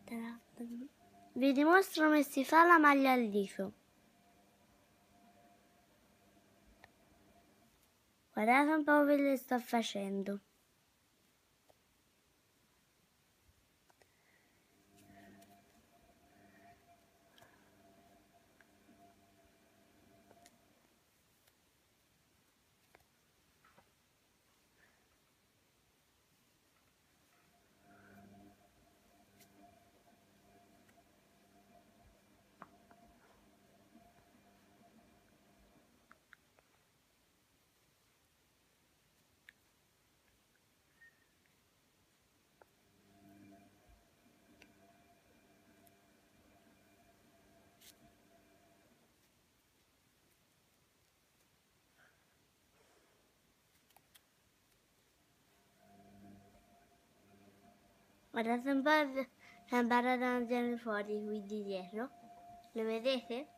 Vi dimostro come si fa la maglia al liscio. Guardate un po' che le sto facendo. Guardate un po', è imparato a tirare fuori qui di dietro. Lo vedete?